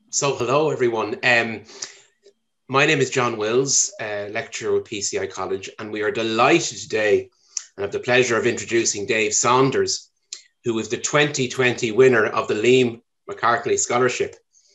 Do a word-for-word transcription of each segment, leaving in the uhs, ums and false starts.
So hello everyone. Um, my name is John Wills, uh, lecturer with P C I College, and we are delighted today and have the pleasure of introducing Dave Saunders, who is the twenty twenty winner of the Liam McCarthy Scholarship,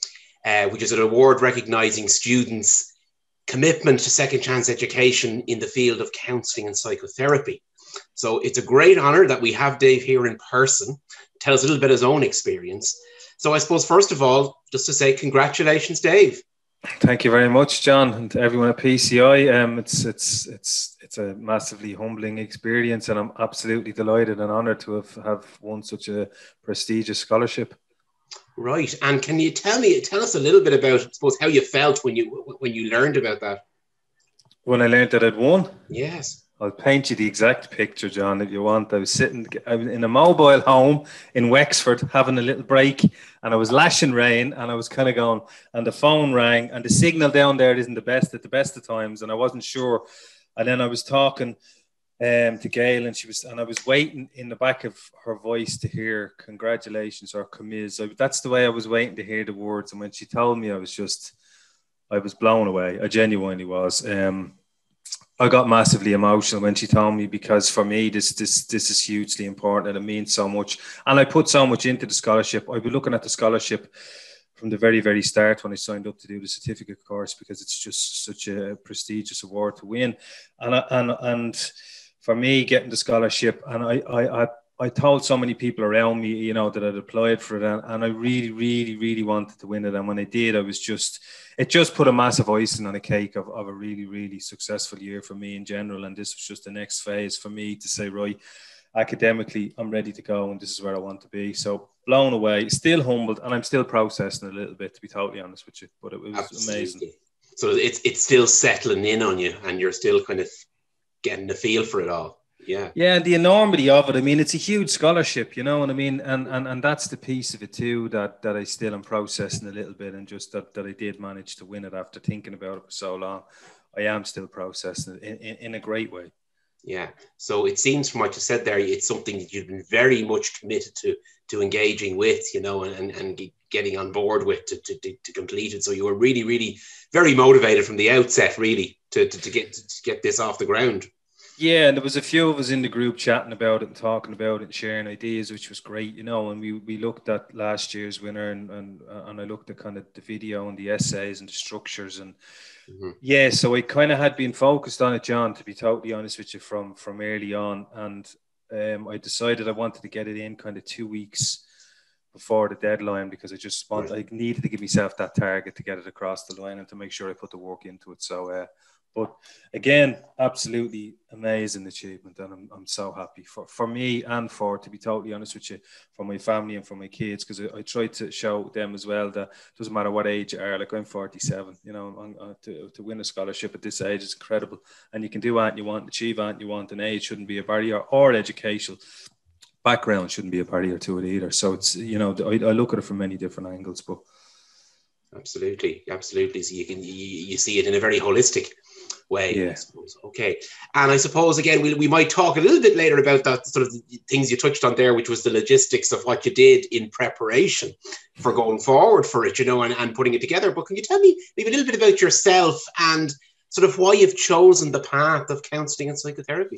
uh, which is an award recognising students' commitment to second chance education in the field of counselling and psychotherapy. So it's a great honour that we have Dave here in person, tell us a little bit of his own experience. So I suppose, first of all, just to say congratulations, Dave. Thank you very much, John, and to everyone at P C I. Um, it's it's it's it's a massively humbling experience, and I'm absolutely delighted and honoured to have, have won such a prestigious scholarship. Right, and can you tell me, tell us a little bit about, I suppose, how you felt when you when you learned about that? When I learned that I'd won? Yes. I'll paint you the exact picture, John, if you want. I was sitting I was in a mobile home in Wexford having a little break, and I was lashing rain, and I was kind of going, and the phone rang, and the signal down there isn't the best at the best of times, and I wasn't sure. And then I was talking um, to Gail, and she was, and I was waiting in the back of her voice to hear congratulations or commis. So that's the way I was waiting to hear the words. And when she told me, I was just, I was blown away. I genuinely was. Um, I got massively emotional when she told me, because for me, this this this is hugely important and it means so much. And I put so much into the scholarship. I've been looking at the scholarship from the very, very start when I signed up to do the certificate course, because it's just such a prestigious award to win. And I, and and for me, getting the scholarship, and I I I I told so many people around me, you know, that I'd applied for it, and, and I really, really, really wanted to win it. And when I did, I was just, it just put a massive icing on a cake of, of a really, really successful year for me in general. And this was just the next phase for me to say, right, academically, I'm ready to go, and this is where I want to be. So blown away, still humbled, and I'm still processing a little bit, to be totally honest with you. But it was Absolutely. amazing. So it's it's still settling in on you, and you're still kind of getting the feel for it all. Yeah. Yeah, and the enormity of it. I mean, it's a huge scholarship, you know what I mean? And and and that's the piece of it too, that that I still am processing a little bit, and just that, that I did manage to win it after thinking about it for so long. I am still processing it in, in, in a great way. Yeah. So it seems from what you said there, it's something that you've been very much committed to to engaging with, you know, and, and getting on board with to, to, to complete it. So you were really, really very motivated from the outset, really, to, to, to get to get this off the ground. Yeah, and there was a few of us in the group chatting about it and talking about it and sharing ideas, which was great, you know. And we, we looked at last year's winner, and and, and I looked at kind of the video and the essays and the structures, and mm-hmm. yeah, so I kind of had been focused on it, John, to be totally honest with you, from from early on. And um, I decided I wanted to get it in kind of two weeks before the deadline, because I just want, right. I needed to give myself that target to get it across the line and to make sure I put the work into it. So. Uh, But again, absolutely amazing achievement, and I'm, I'm so happy for, for me and for, to be totally honest with you, for my family and for my kids, because I, I tried to show them as well that it doesn't matter what age you are. Like, I'm forty-seven, you know, I'm, I'm, to, to win a scholarship at this age is incredible, and you can do what you want, achieve what you want, and age shouldn't be a barrier, or educational background shouldn't be a barrier to it either. So it's, you know, I, I look at it from many different angles. But absolutely, absolutely. So you can you, you see it in a very holistic way, yeah. I suppose. Okay. And I suppose, again, we, we might talk a little bit later about that sort of things you touched on there, which was the logistics of what you did in preparation for going forward for it, you know, and, and putting it together. But can you tell me maybe a little bit about yourself and sort of why you've chosen the path of counselling and psychotherapy?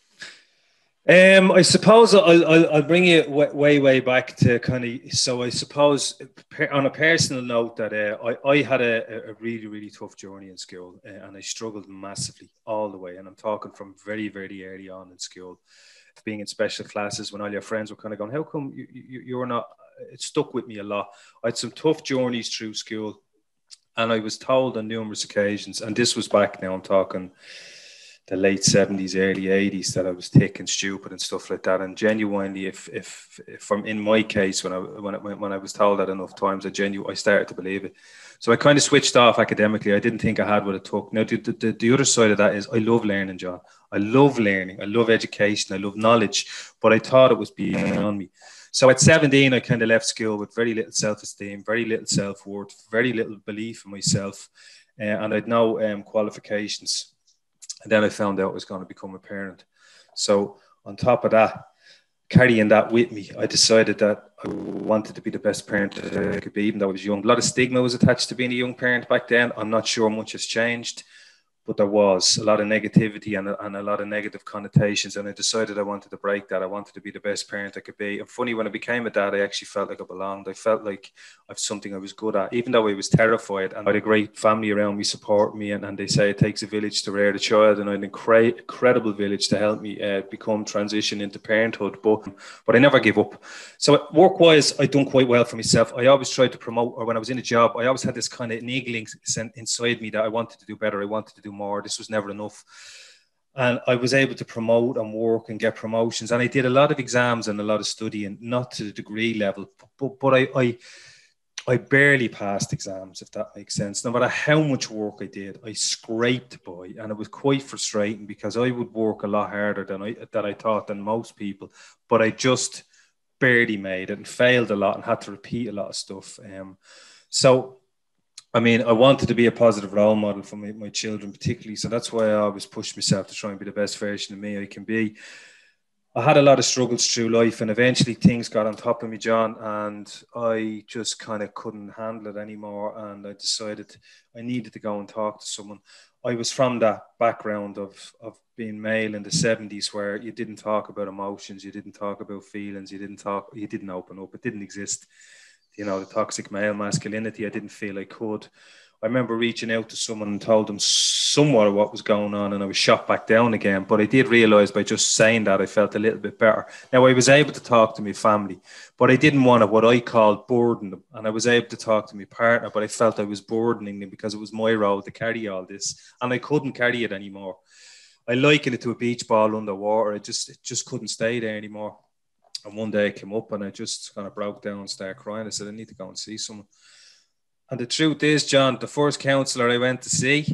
Um, I suppose I'll, I'll, I'll bring you way, way back to kind of, so I suppose on a personal note that uh, I, I had a, a really, really tough journey in school, uh, and I struggled massively all the way. And I'm talking from very, very early on in school, being in special classes when all your friends were kind of going, how come you, you, you're not, it stuck with me a lot. I had some tough journeys through school, and I was told on numerous occasions, and this was back now, I'm talking the late seventies, early eighties, that I was thick and stupid and stuff like that. And genuinely, if if, if from in my case, when I when I, when I was told that enough times, I genuinely I started to believe it. So I kind of switched off academically. I didn't think I had what it took. Now the, the, the other side of that is I love learning, John. I love learning. I love education. I love knowledge. But I thought it was beyond me. So at seventeen, I kind of left school with very little self-esteem, very little self-worth, very little belief in myself, uh, and I'd no um, qualifications. And then I found out I was going to become a parent. So on top of that, carrying that with me, I decided that I wanted to be the best parent that I could be, even though I was young. A lot of stigma was attached to being a young parent back then. I'm not sure much has changed, but there was a lot of negativity and a, and a lot of negative connotations. And I decided I wanted to break that. I wanted to be the best parent I could be. And funny, when I became a dad, I actually felt like I belonged. I felt like I have something I was good at, even though I was terrified. And I had a great family around me, support me. And, and they say it takes a village to rear the child. And I had an incre- incredible village to help me uh, become transition into parenthood. But, but I never give up. So work-wise, I done quite well for myself. I always tried to promote, or when I was in a job, I always had this kind of niggling inside me that I wanted to do better. I wanted to do more. This was never enough. And I was able to promote and work and get promotions. And I did a lot of exams and a lot of studying, not to the degree level, but, but I, I, I barely passed exams, if that makes sense. No matter how much work I did, I scraped by. And it was quite frustrating because I would work a lot harder than I, that I thought than most people. But I just barely made it and failed a lot and had to repeat a lot of stuff. Um, so I mean, I wanted to be a positive role model for my, my children, particularly. So that's why I always pushed myself to try and be the best version of me I can be. I had a lot of struggles through life, and eventually things got on top of me, John, and I just kind of couldn't handle it anymore. And I decided I needed to go and talk to someone. I was from that background of, of being male in the seventies, where you didn't talk about emotions, you didn't talk about feelings, you didn't talk, you didn't open up, it didn't exist. You know, the toxic male masculinity, I didn't feel I could. I remember reaching out to someone and told them somewhat of what was going on, and I was shot back down again. But I did realise by just saying that I felt a little bit better. Now, I was able to talk to my family, but I didn't want to, what I called, burden them. And I was able to talk to my partner, but I felt I was burdening them because it was my role to carry all this. And I couldn't carry it anymore. I liken it to a beach ball underwater. I just, it just couldn't stay there anymore. And one day I came up and I just kind of broke down and started crying. I said, I need to go and see someone. And the truth is, John, the first counsellor I went to see,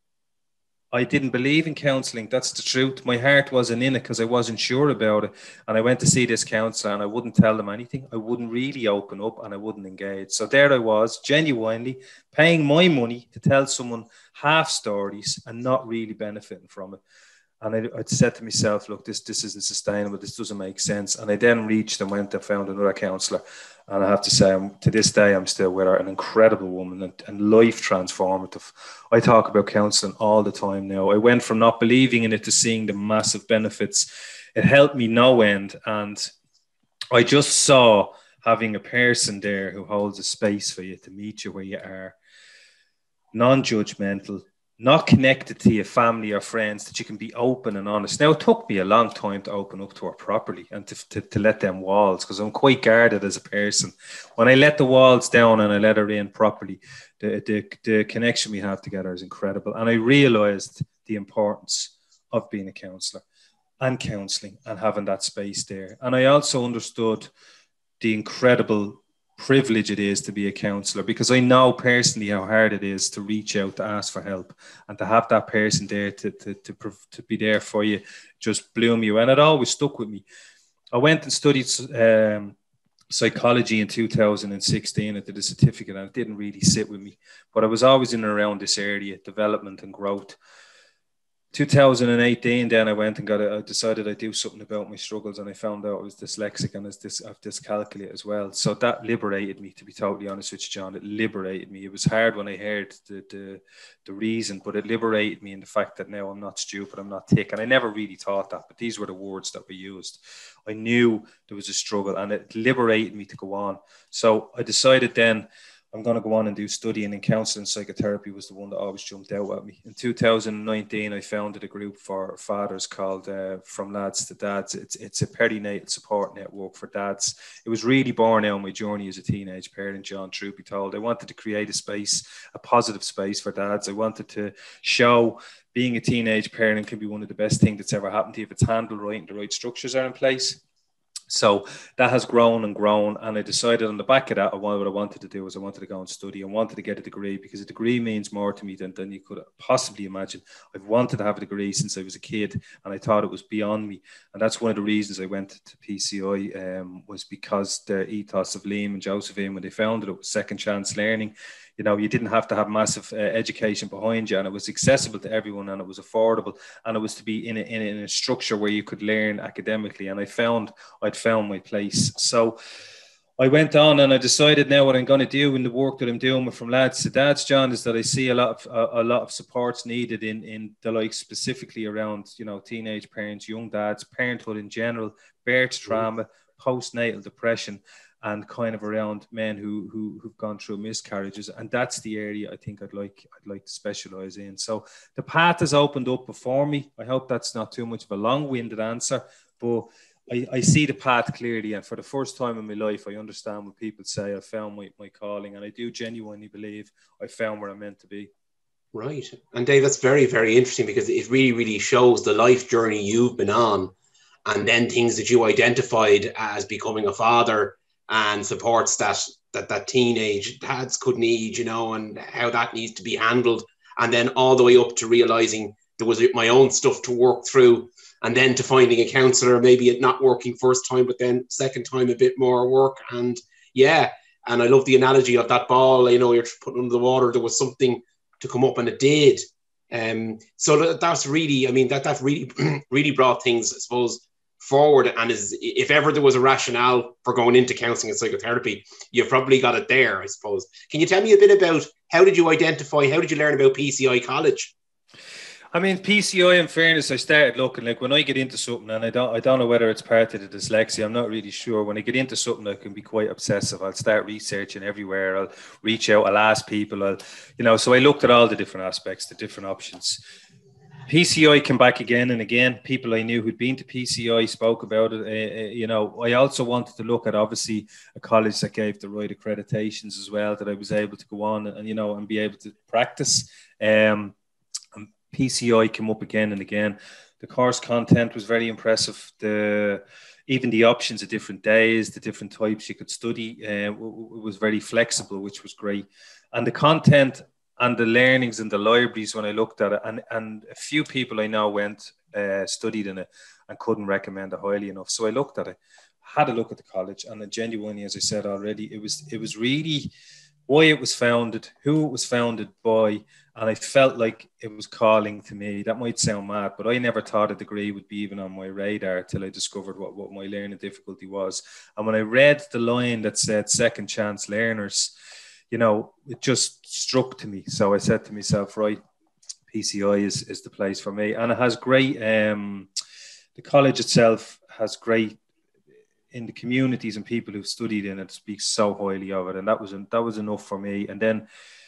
I didn't believe in counselling. That's the truth. My heart wasn't in it because I wasn't sure about it. And I went to see this counsellor and I wouldn't tell them anything. I wouldn't really open up and I wouldn't engage. So there I was, genuinely paying my money to tell someone half stories and not really benefiting from it. And I, I said to myself, look, this this isn't sustainable. This doesn't make sense. And I then reached and went and found another counsellor. And I have to say, I'm, to this day, I'm still with her, an incredible woman and, and life transformative. I talk about counselling all the time now. I went from not believing in it to seeing the massive benefits. It helped me no end. And I just saw having a person there who holds a space for you to meet you where you are, non-judgmental, not connected to your family or friends, that you can be open and honest. Now, it took me a long time to open up to her properly and to, to, to let them walls, because I'm quite guarded as a person. When I let the walls down and I let her in properly, the, the, the connection we have together is incredible. And I realised the importance of being a counsellor and counselling and having that space there. And I also understood the incredible privilege it is to be a counsellor, because I know personally how hard it is to reach out, to ask for help, and to have that person there to, to, to, to be there for you just blew me away. And it always stuck with me. I went and studied um, psychology in two thousand sixteen. I did a certificate and it didn't really sit with me, but I was always in and around this area, development and growth. two thousand eighteen, then I went and got a, I decided I'd do something about my struggles, and I found out I was dyslexic and I was dys, I've dyscalculia as well. So that liberated me, to be totally honest with you, John. It liberated me. It was hard when I heard the, the, the reason, but it liberated me in the fact that now I'm not stupid, I'm not thick. And I never really thought that, but these were the words that were used. I knew there was a struggle and it liberated me to go on. So I decided then, I'm going to go on and do studying, and counselling psychotherapy was the one that always jumped out at me. In two thousand nineteen, I founded a group for fathers called uh, From Lads to Dads. It's it's a perinatal support network for dads. It was really born out of my journey as a teenage parent, John, truth be told. I wanted to create a space, a positive space for dads. I wanted to show being a teenage parent can be one of the best things that's ever happened to you if it's handled right and the right structures are in place. So that has grown and grown, and I decided on the back of that, what I wanted to do was I wanted to go and study. I wanted to get a degree, because a degree means more to me than, than you could possibly imagine. I've wanted to have a degree since I was a kid, and I thought it was beyond me. And that's one of the reasons I went to P C I, um, was because the ethos of Liam and Josephine, when they founded it, was second chance learning. You know, you didn't have to have massive uh, education behind you, and it was accessible to everyone, and it was affordable, and it was to be in a, in a, in a structure where you could learn academically. And I found I'd found my place. So I went on and I decided now what I'm going to do in the work that I'm doing with From Lads to Dads, John, is that I see a lot of a, a lot of supports needed in in the like specifically around, you know, teenage parents, young dads, parenthood in general, birth trauma, postnatal depression, and kind of around men who who who've gone through miscarriages. And that's the area I think I'd like I'd like to specialize in. So the path has opened up before me. I hope that's not too much of a long-winded answer, but I, I see the path clearly, and for the first time in my life, I understand when people say I found my, my calling, and I do genuinely believe I found where I'm meant to be. Right. And Dave, that's very, very interesting, because it really, really shows the life journey you've been on, and then things that you identified as becoming a father and supports that that, that teenage dads could need, you know, and how that needs to be handled. And then all the way up to realizing there was my own stuff to work through, and then to finding a counsellor, maybe it not working first time, but then second time a bit more work. And yeah, and I love the analogy of that ball, you know, you're putting under the water, there was something to come up, and it did. Um, so that, that's really, I mean, that that really, really brought things, I suppose, forward. And is, if ever there was a rationale for going into counselling and psychotherapy, you've probably got it there, I suppose. Can you tell me a bit about how did you identify, how did you learn about P C I College? I mean, P C I, in fairness, I started looking, like when I get into something, and I don't I don't know whether it's part of the dyslexia, I'm not really sure. When I get into something, I can be quite obsessive. I'll start researching everywhere. I'll reach out, I'll ask people, I'll, you know, so I looked at all the different aspects, the different options. P C I came back again and again. People I knew who'd been to P C I spoke about it. Uh, you know, I also wanted to look at, obviously, a college that gave the right accreditations as well, that I was able to go on and, and you know, and be able to practice. Um, P C I came up again and again. The course content was very impressive. The even the options of different days, the different types you could study, uh, it was very flexible, which was great. And the content and the learnings in the libraries, when I looked at it, and, and a few people I know went, uh, studied in it and couldn't recommend it highly enough. So I looked at it, had a look at the college, and genuinely, as I said already, it was it was really why it was founded, who it was founded by, and I felt like it was calling to me. That might sound mad, but I never thought a degree would be even on my radar till I discovered what, what my learning difficulty was. And when I read the line that said second chance learners, you know, it just struck to me. So I said to myself, right, P C I is, is the place for me. And it has great, um, the college itself has great, in the communities and people who've studied in it speak so highly of it. And that was, that was enough for me. And then,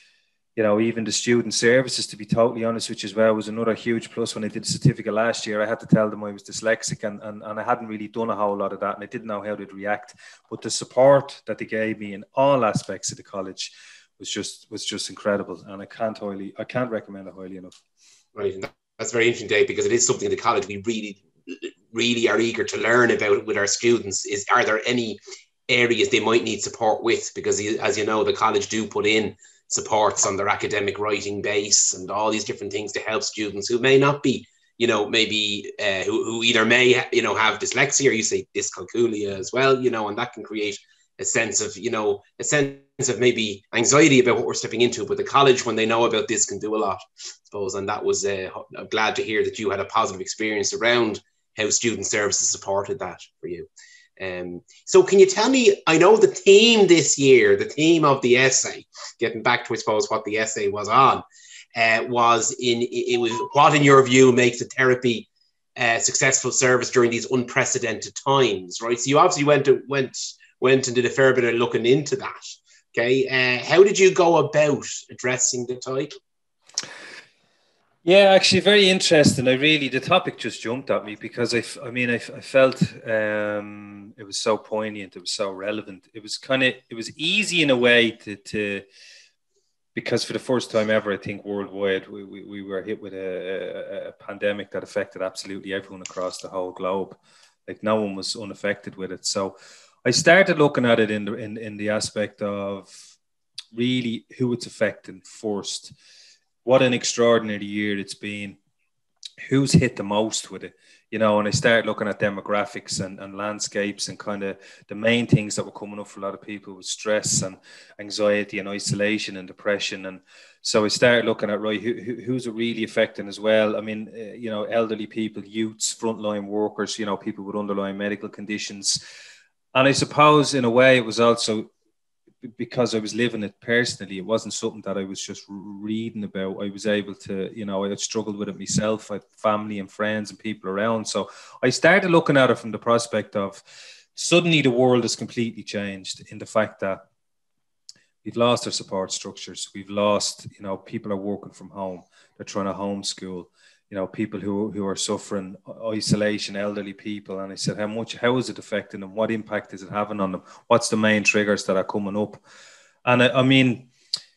you know, even the student services, to be totally honest with you as well, was another huge plus. When I did the certificate last year, I had to tell them I was dyslexic, and, and, and I hadn't really done a whole lot of that, and I didn't know how they'd react. But the support that they gave me in all aspects of the college was just was just incredible. And I can't highly, I can't recommend it highly enough. Right. And that's very interesting, Dave, because it is something in the college we really, really are eager to learn about with our students. Is, are there any areas they might need support with? Because as you know, the college do put in supports on their academic writing base and all these different things to help students who may not be, you know, maybe uh, who, who either may, you know, have dyslexia, or you say dyscalculia as well, you know, and that can create a sense of, you know, a sense of maybe anxiety about what we're stepping into. But the college, when they know about this, can do a lot, I suppose. And that was, uh, I'm glad to hear that you had a positive experience around how student services supported that for you. Um, so can you tell me, I know the theme this year, the theme of the essay, getting back to, I suppose, what the essay was on, uh, was in, it was what in your view makes a therapy uh, successful service during these unprecedented times, right? So you obviously went to, went went and did a fair bit of looking into that. Okay, uh, how did you go about addressing the title? Yeah, actually, very interesting. I really, the topic just jumped at me because I, I mean, I, I felt um, it was so poignant. It was so relevant. It was kind of, it was easy in a way to, to, because for the first time ever, I think worldwide, we, we, we were hit with a, a, a pandemic that affected absolutely everyone across the whole globe. Like no one was unaffected with it. So I started looking at it in the, in, in the aspect of really who it's affecting first. What an extraordinary year it's been. Who's hit the most with it? you know, and I started looking at demographics and, and landscapes and kind of the main things that were coming up for a lot of people was stress and anxiety and isolation and depression. And so I started looking at, right, who, who, who's it really affecting as well? I mean, uh, you know, elderly people, youths, frontline workers, you know, people with underlying medical conditions. And I suppose in a way it was also because I was living it personally. It wasn't something that I was just reading about. I was able to, you know, I had struggled with it myself. I had family and friends and people around. So I started looking at it from the prospect of suddenly the world has completely changed in the fact that we've lost our support structures. We've lost, you know, people are working from home. They're trying to homeschool, you know, people who, who are suffering isolation, elderly people. And I said, how much, how is it affecting them? What impact is it having on them? What's the main triggers that are coming up? And I, I mean,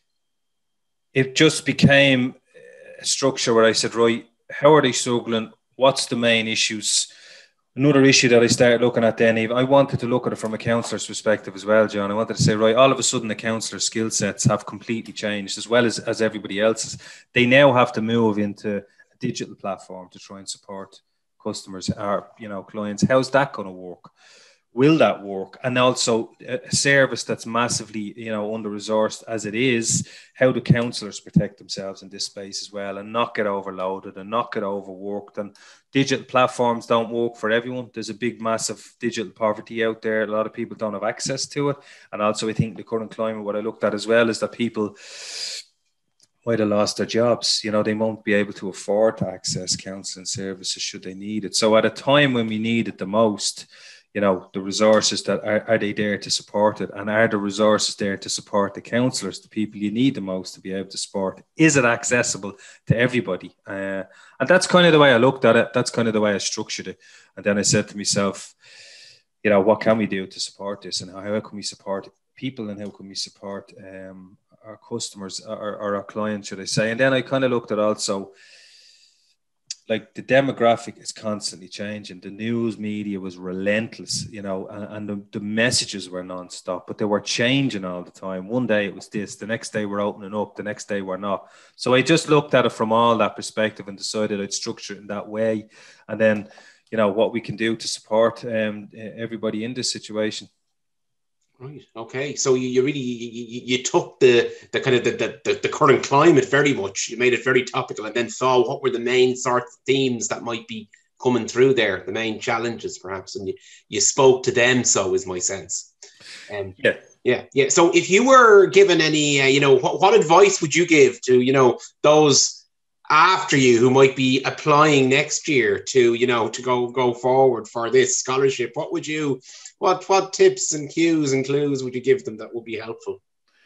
it just became a structure where I said, right, how are they struggling? What's the main issues? Another issue that I started looking at then, I wanted to look at it from a counsellor's perspective as well, John. I wanted to say, right, all of a sudden the counsellor's skill sets have completely changed as well as, as everybody else's. They now have to move into digital platform to try and support customers or, you know, clients. How's that going to work? Will that work? And also a service that's massively, you know, under-resourced as it is, how do counsellors protect themselves in this space as well and not get overloaded and not get overworked? And digital platforms don't work for everyone. There's a big, massive digital poverty out there. A lot of people don't have access to it. And also I think the current climate, what I looked at as well is that people might have lost their jobs. You know, they won't be able to afford to access counselling services should they need it. So at a time when we need it the most, you know, the resources that are, are they there to support it? And are the resources there to support the counsellors, the people you need the most to be able to support? Is it accessible to everybody? Uh, and that's kind of the way I looked at it. That's kind of the way I structured it. And then I said to myself, you know, what can we do to support this? And how, how can we support people and how can we support um, our customers or, or our clients, should I say? And then I kind of looked at also, like the demographic is constantly changing. The news media was relentless, you know, and, and the, the messages were nonstop, but they were changing all the time. One day it was this, the next day we're opening up, the next day we're not. So I just looked at it from all that perspective and decided I'd structure it in that way. And then, you know, what we can do to support um, everybody in this situation. Right. Okay. So you, you really you, you took the the kind of the, the the current climate very much. You made it very topical, and then saw what were the main sort of themes that might be coming through there, the main challenges, perhaps, and you you spoke to them. So is my sense. Um, yeah. Yeah. Yeah. So if you were given any, uh, you know, what what advice would you give to, you know, those after you who might be applying next year to, you know, to go go forward for this scholarship? What would you What what tips and cues and clues would you give them that would be helpful?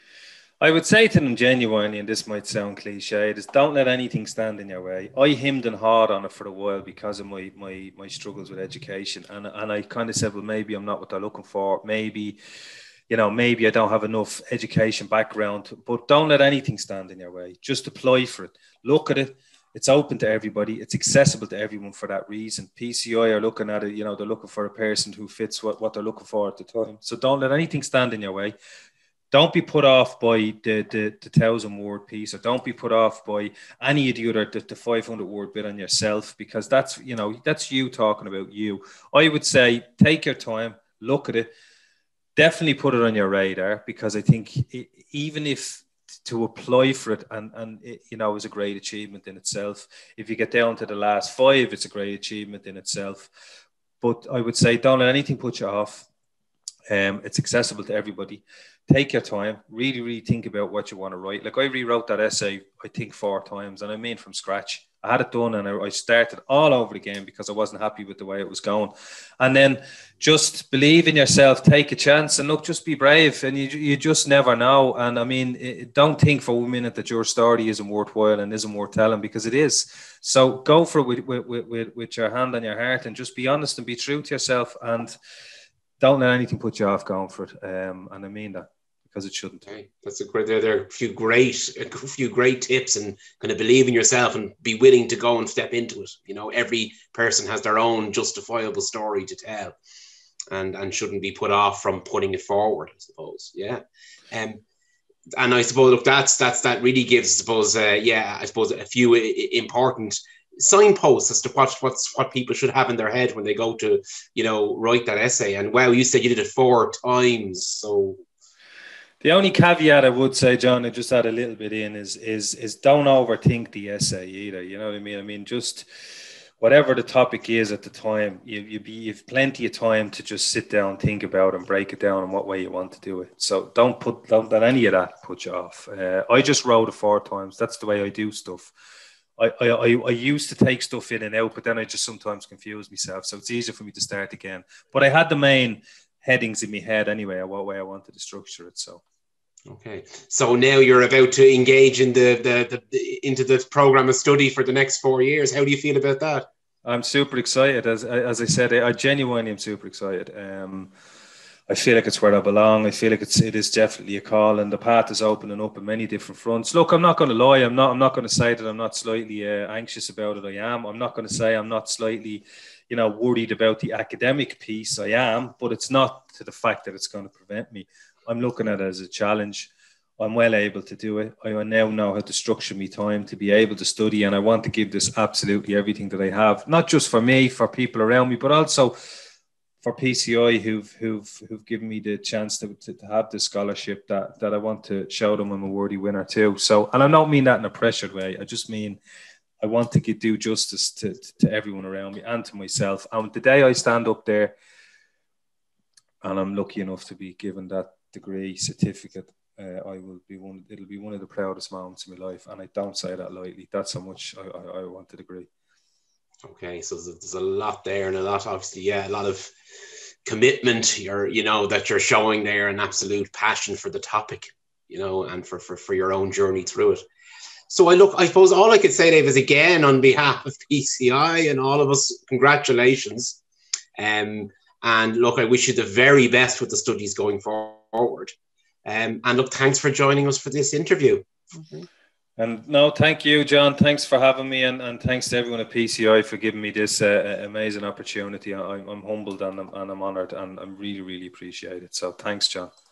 I would say to them genuinely, and this might sound cliche, is don't let anything stand in your way. I hemmed and hawed on it for a while because of my my my struggles with education. And, and I kind of said, well, maybe I'm not what they're looking for. Maybe, you know, maybe I don't have enough education background. But don't let anything stand in your way. Just apply for it. Look at it. It's open to everybody. It's accessible to everyone for that reason. P C I are looking at it, you know, they're looking for a person who fits what, what they're looking for at the time. So don't let anything stand in your way. Don't be put off by the, the, the thousand word piece, or don't be put off by any of the other, the, the five hundred word bit on yourself, because that's, you know, that's you talking about you. I would say, take your time, look at it, definitely put it on your radar, because I think it, even if to apply for it, and, and it, you know, is a great achievement in itself. If you get down to the last five, it's a great achievement in itself. But I would say, don't let anything put you off. Um, it's accessible to everybody. Take your time, really, really think about what you want to write. Like I rewrote that essay, I think four times, and I mean from scratch. I had it done and I, I started all over again because I wasn't happy with the way it was going. And then just believe in yourself, take a chance, and look, just be brave, and you you just never know. And I mean, it, don't think for one minute that your story isn't worthwhile and isn't worth telling, because it is. So go for it with, with, with, with your hand on your heart, and just be honest and be true to yourself, and don't let anything put you off going for it. Um, and I mean that, because it shouldn't. Okay. That's a great, there, there are a few great, a few great tips, and kind of believe in yourself and be willing to go and step into it. You know, every person has their own justifiable story to tell, and, and shouldn't be put off from putting it forward, I suppose. Yeah. Um, and I suppose, look, that's, that's, that really gives, I suppose, uh, yeah, I suppose a few important signposts as to what what's what people should have in their head when they go to, you know, write that essay. And wow, you said you did it four times, so. The only caveat I would say, John, and just add a little bit in, is is is don't overthink the essay either. You know what I mean? I mean, just whatever the topic is at the time, you you be you've plenty of time to just sit down, think about, and break it down in what way you want to do it. So don't put don't let any of that put you off. Uh, I just wrote it four times. That's the way I do stuff. I, I I used to take stuff in and out, but then I just sometimes confuse myself. So it's easier for me to start again. But I had the main headings in my head anyway, what way I wanted to structure it. So. Okay, so now you're about to engage in the, the, the into the program of study for the next four years. How do you feel about that? I'm super excited. As as I said, I genuinely am super excited. Um, I feel like it's where I belong. I feel like it's it is definitely a call, and the path is opening up in many different fronts. Look, I'm not going to lie. I'm not. I'm not going to say that I'm not slightly uh, anxious about it. I am. I'm not going to say I'm not slightly, you know, worried about the academic piece. I am, but it's not to the fact that it's going to prevent me. I'm looking at it as a challenge. I'm well able to do it. I now know how to structure my time to be able to study, and I want to give this absolutely everything that I have, not just for me, for people around me, but also for P C I who've who've who've given me the chance to, to, to have this scholarship, that that I want to show them I'm a worthy winner too. So, and I don't mean that in a pressured way. I just mean I want to get, do justice to, to everyone around me and to myself. And the day I stand up there and I'm lucky enough to be given that degree certificate, uh, I will be one. It'll be one of the proudest moments in my life, and I don't say that lightly. That's how much I, I, I want the degree. Okay, so there's a, there's a lot there, and a lot, obviously, yeah, a lot of commitment. You're, you know, that you're showing there, an absolute passion for the topic, you know, and for for for your own journey through it. So I look, I suppose all I could say, Dave, is again on behalf of P C I and all of us, congratulations. Um, And look, I wish you the very best with the studies going forward. Um, and look, thanks for joining us for this interview. Mm-hmm. And no, thank you, John. Thanks for having me. And, and thanks to everyone at P C I for giving me this uh, amazing opportunity. I'm, I'm humbled and I'm, and I'm honoured, and I'm really, really appreciate it. So thanks, John.